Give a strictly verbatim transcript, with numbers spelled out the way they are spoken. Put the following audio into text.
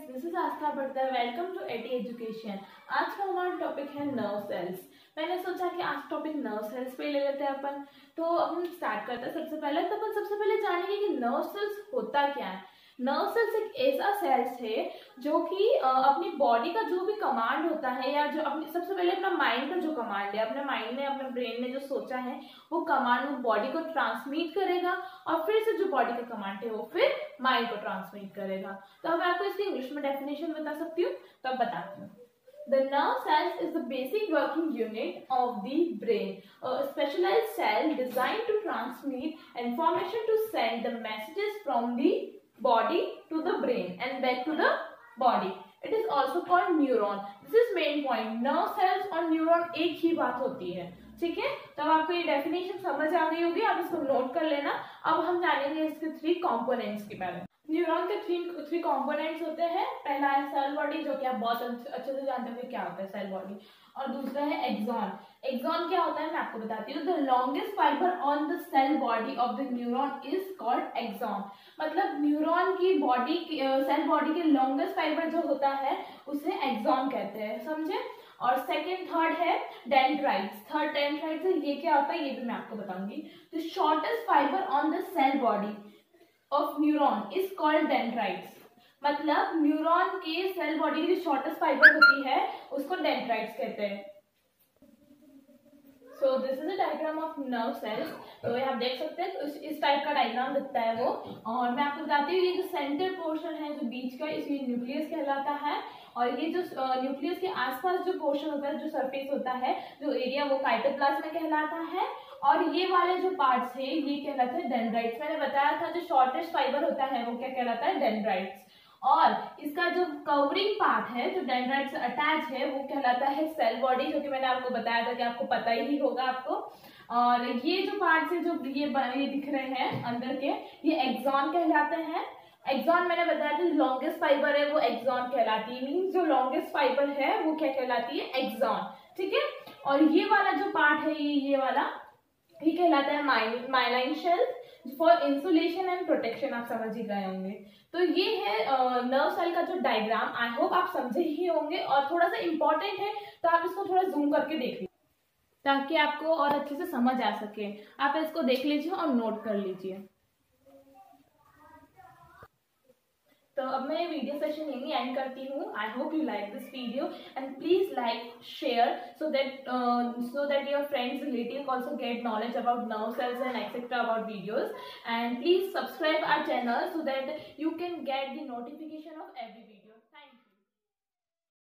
This is Aastha Bhatta. Welcome to AT education. आज का हमारा टॉपिक है नर्व सेल्स। मैंने सोचा कि आज टॉपिक नर्व सेल्स पे ले लेते हैं अपन। तो अब हम स्टार्ट करते हैं। सबसे पहले तो अपन सबसे पहले जानेंगे कि नर्व सेल्स होता क्या है। नर्व सेल्स एक ऐसा सेल्स है जो कि अपनी बॉडी का जो भी कमांड होता है, या जो अपनी सबसे पहले अपना माइंड का जो कमांड है, अपने माइंड ने अपने ब्रेन ने जो सोचा है वो कमांड वो बॉडी को ट्रांसमिट करेगा, और फिर से जो बॉडी का कमांड है वो फिर माइंड को ट्रांसमिट करेगा। तो अब मैं आपको इसकी इंग्लिश में डेफिनेशन बता सकती हूँ, तो अब बताती हूँ। The nerve cells is the basic working unit of the brain, a specialized cell designed to transmit information to send the messages from the body to the brain and back to the body. It is also called neuron. This is main point. Nerve cells और neuron एक ही बात होती है, ठीक है। तो अब आपको ये डेफिनेशन समझ आ गई होगी, आप इसको नोट कर लेना। अब हम जानेंगे इसके थ्री कंपोनेंट्स के बारे में। न्यूरॉन के थ्री थ्री कंपोनेंट्स होते हैं। पहला है सेल बॉडी, जो कि आप बहुत अच्छे से जानते होंगे क्या होता है सेल बॉडी, और दूसरा है एक्सॉन। एक्सॉन क्या होता है मैं आपको बताती हूँ। The longest fibre on the cell body of the neuron is called axon. मतलब न्यूरॉन की बॉडी सेल बॉडी के लॉन्गेस्ट फाइबर जो होता है उसे एक्सॉन कहते हैं, समझे। और सेकंड थर्ड है डेंड्राइट्स। थर्ड डेंड्राइट्स है, ये क्या होता है ये भी मैं आपको बताऊंगी। The shortest fibre on the cell body of neuron is called dendrites. मतलब न्यूरॉन के सेल बॉडी की जो शॉर्टेस्ट फाइबर होती है उसको डेंड्राइट्स कहते हैं। So this is a diagram of nerve cells. तो ये आप देख सकते हैं, तो इस टाइप का डायग्राम दिखता है वो। और मैं आपको बताती हूँ ये जो सेंटर पोर्शन है जो बीच का, इसे न्यूक्लियस कहलाता है। और ये जो न्यूक्लियस के आसपास जो पोर्शन होता है, जो सरफेस होता है, जो एरिया, वो साइटोप्लाज्म कहलाता है। और ये वाले जो पार्ट्स है ये कहलाते हैं डेंड्राइट्स। मैंने बताया था जो शॉर्टेस्ट फाइबर होता है वो क्या कहलाता है, डेंड्राइट्स। और इसका जो कवरिंग पार्ट है जो डेंड्राइट से अटैच है वो कहलाता है सेल बॉडी, जो कि मैंने आपको बताया था कि आपको पता ही होगा आपको। और ये जो पार्ट्स है जो ये ये दिख रहे हैं अंदर के, ये एक्सॉन कहलाते हैं। एक्सॉन मैंने बताया था लॉन्गेस्ट फाइबर है वो एक्सॉन कहलाती है, मीन्स जो लॉन्गेस्ट फाइबर है वो क्या कहलाती है, एक्सॉन, ठीक है। और ये वाला जो पार्ट है ये ये वाला ये कहलाता है myelin shell for insulation and protection. आप समझ ही गए होंगे। तो ये है नर्व सेल का जो डायग्राम। आई होप आप समझे ही होंगे, और थोड़ा सा इंपॉर्टेंट है तो आप इसको थोड़ा जूम करके देख लीजिए ताकि आपको और अच्छे से समझ आ सके। आप इसको देख लीजिए और नोट कर लीजिए। तो अब मैं ये वीडियो सेशन यहीं एंड करती हूँ। I hope you like this video and please like share so that so that your friends relative also get knowledge about nerve cells and etc about videos, and please subscribe our channel so that you can get the notification of every video.